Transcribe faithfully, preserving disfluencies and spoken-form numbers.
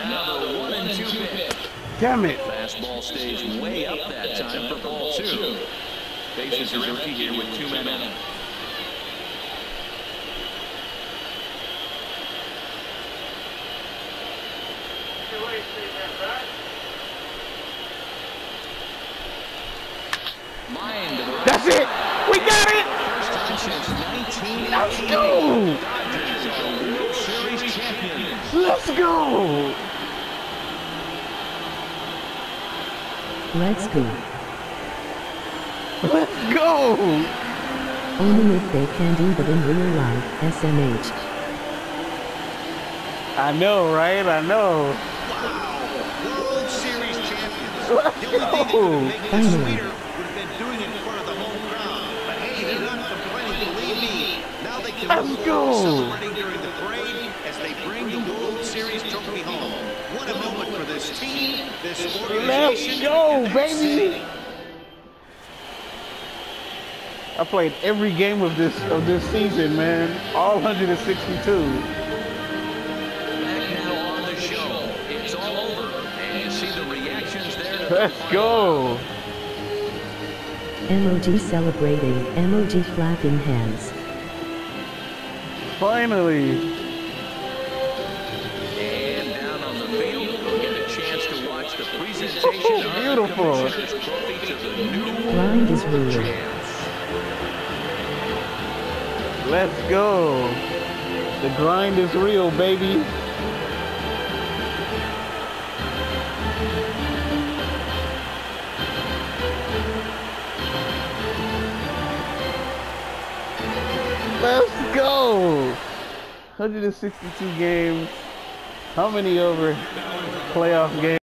Now the one and two pitch. Damn it. Fastball stays way up that time for ball two. Bases are empty here with two men out. That's it. We got it. First time since nineteen Let's go. Dodgers are World Series champions. Let's go. Let's go. Let's go. Only if they can do that in real life, S M H. I know, right? I know. World Series champions. Let's The only thing that would make this Finally. sweeter would have been doing it in front of the home crowd. But hey, they're not complaining, believe me. Now they can Let's look go. forward to celebrating during the parade as they bring the World Series trophy home. What a moment for this team, this organization, Let's go, and this baby. city. I played every game of this of this season, man. All one hundred sixty-two. Back now on the show. It's all over. And you see the reactions there. To the Let's final go. M O G celebrating, M O G clapping hands. Finally. And down on the field, we'll get a chance to watch the presentation of Beautiful. the Commissioner's Trophy to the new Grind is real. champs. Let's go. The grind is real, baby. Let's go. one hundred sixty-two games. How many over playoff games?